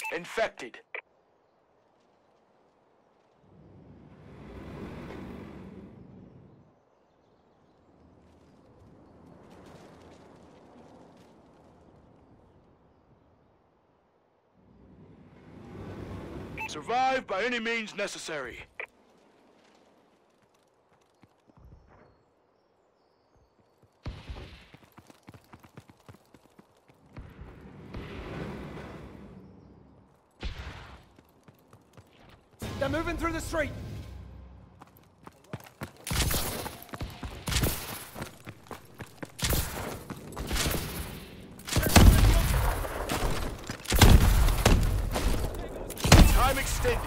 Infected. Survive by any means necessary. They're moving through the street. Time extended.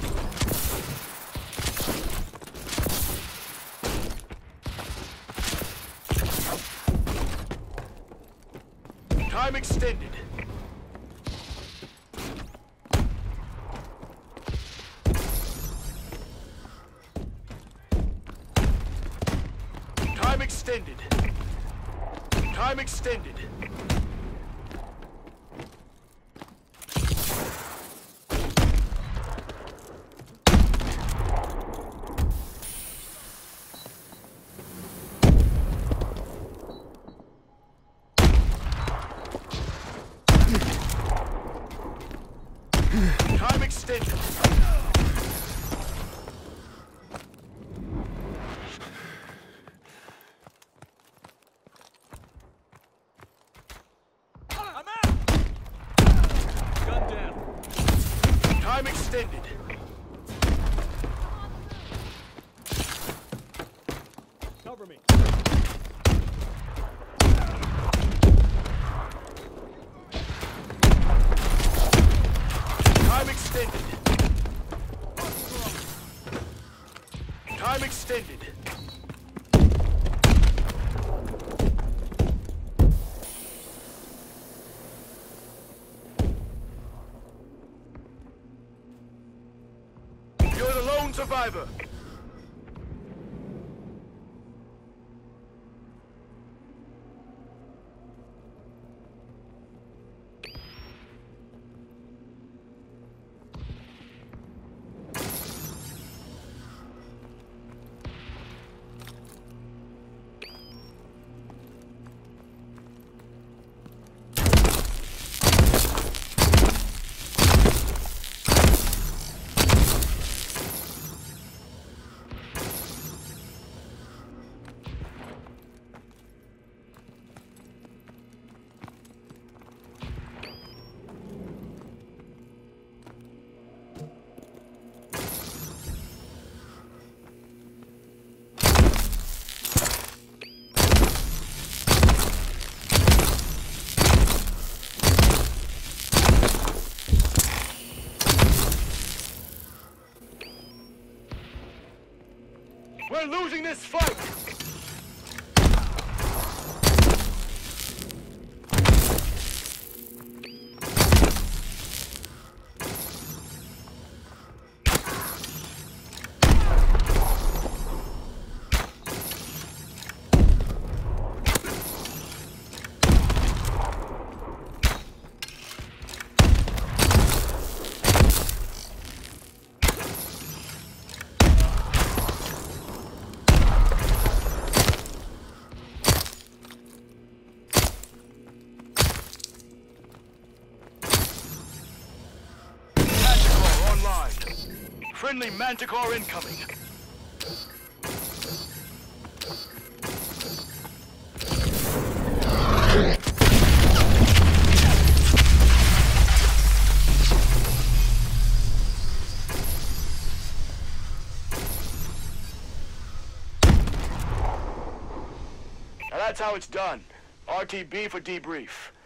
Time extended. Time extended. Time extended. Time extended. Gun down. Time extended. Cover me. Time extended. Time extended. You're the lone survivor. We're losing this fight! Friendly Manticore incoming. Now that's how it's done. RTB for debrief.